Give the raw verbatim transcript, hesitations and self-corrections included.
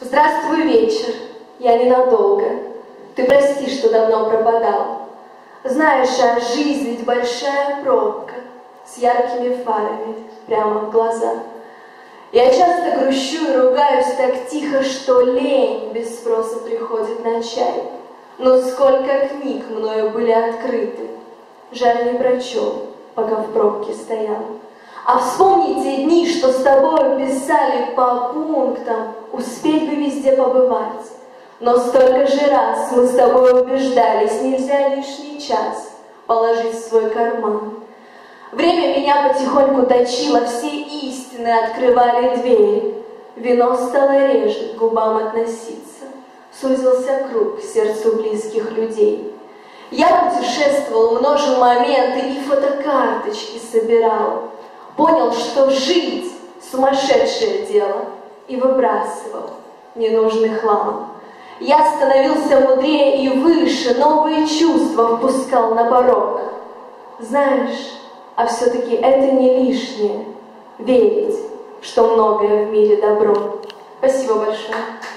Здравствуй, вечер, я ненадолго. Ты прости, что давно пропадал. Знаешь, а жизнь ведь большая пробка с яркими фарами прямо в глаза. Я часто грущу и ругаюсь так тихо, что лень без спроса приходит на чай. Но сколько книг мною были открыты, жаль, не прочел, пока в пробке стоял. А вспомни те дни, что с тобою писали по пунктам, успеть бы везде побывать. Но столько же раз мы с тобой убеждались, нельзя лишний час положить в свой карман. Время меня потихоньку точило, все истины открывали двери. Вино стало реже к губам относиться, сузился круг к сердцу близких людей. Я путешествовал, множил моменты и фотокарточки собирал. Понял, что жить — сумасшедшее дело, и выбрасывал ненужный хлам. Я становился мудрее и выше, новые чувства впускал на порог. Знаешь, а все-таки это не лишнее — верить, что многое в мире добро. Спасибо большое.